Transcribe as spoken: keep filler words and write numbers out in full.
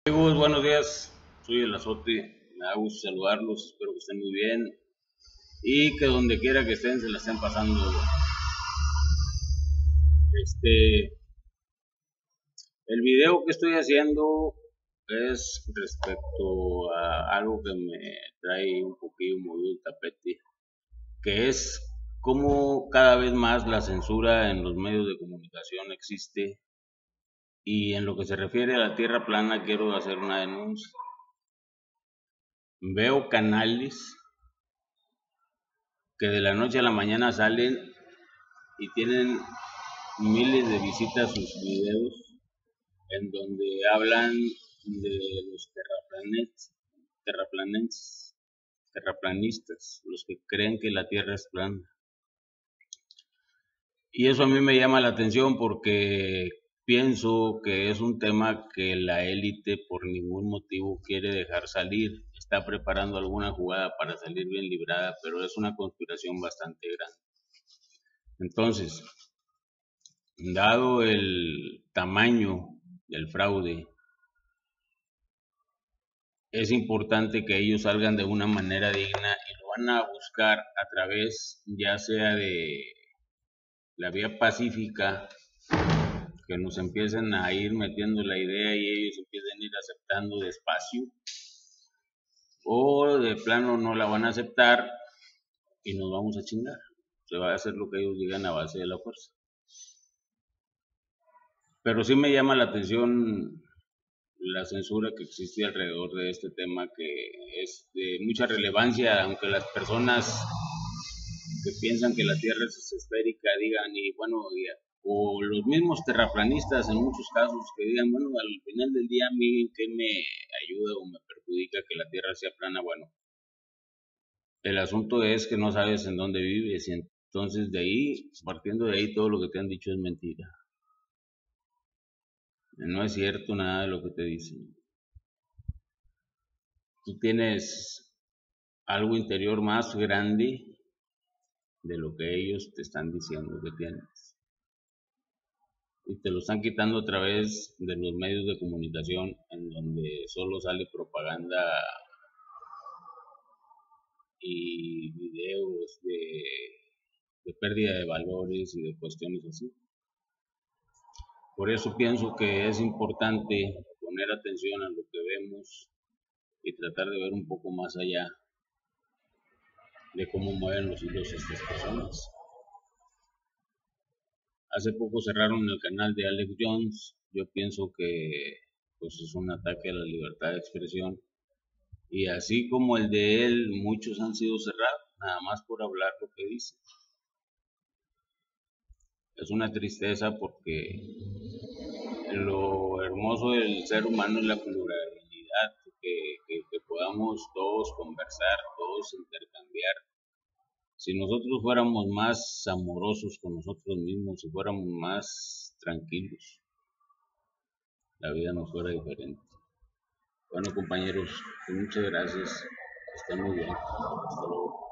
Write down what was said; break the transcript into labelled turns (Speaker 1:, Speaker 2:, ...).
Speaker 1: Amigos, buenos días. Soy el Azote. Me da gusto saludarlos. Espero que estén muy bien y que donde quiera que estén se la estén pasando. Este, el video que estoy haciendo es respecto a algo que me trae un poquillo movido el tapete, que es cómo cada vez más la censura en los medios de comunicación existe. Y en lo que se refiere a la tierra plana, quiero hacer una denuncia. Veo canales que de la noche a la mañana salen y tienen miles de visitas sus videos en donde hablan de los terraplanetas, terraplanes, terraplanistas, los que creen que la Tierra es plana. Y eso a mí me llama la atención porque pienso que es un tema que la élite por ningún motivo quiere dejar salir. Está preparando alguna jugada para salir bien librada, pero es una conspiración bastante grande. Entonces, dado el tamaño del fraude, es importante que ellos salgan de una manera digna y lo van a buscar a través ya sea de la vía pacífica, que nos empiecen a ir metiendo la idea y ellos empiecen a ir aceptando despacio, o de plano no la van a aceptar y nos vamos a chingar. Se va a hacer lo que ellos digan a base de la fuerza. Pero sí me llama la atención la censura que existe alrededor de este tema, que es de mucha relevancia, aunque las personas que piensan que la Tierra es esférica digan, y bueno, y, o los mismos terraplanistas en muchos casos que digan, bueno, al final del día a mí qué me ayuda o me perjudica que la Tierra sea plana. Bueno, el asunto es que no sabes en dónde vives y entonces de ahí, partiendo de ahí, todo lo que te han dicho es mentira. No es cierto nada de lo que te dicen. Tú tienes algo interior más grande de lo que ellos te están diciendo que tienes. Y te lo están quitando a través de los medios de comunicación en donde solo sale propaganda y videos de, de pérdida de valores y de cuestiones así. Por eso pienso que es importante poner atención a lo que vemos y tratar de ver un poco más allá de cómo mueven los hilos estas personas. Hace poco cerraron el canal de Alex Jones. Yo pienso que pues es un ataque a la libertad de expresión. Y así como el de él, muchos han sido cerrados, nada más por hablar lo que dice. Es una tristeza porque lo hermoso del ser humano es la pluralidad, que, que, que podamos todos conversar, todos intercambiar. Si nosotros fuéramos más amorosos con nosotros mismos, si fuéramos más tranquilos, la vida nos fuera diferente. Bueno, compañeros, muchas gracias. Estén muy bien. Hasta luego.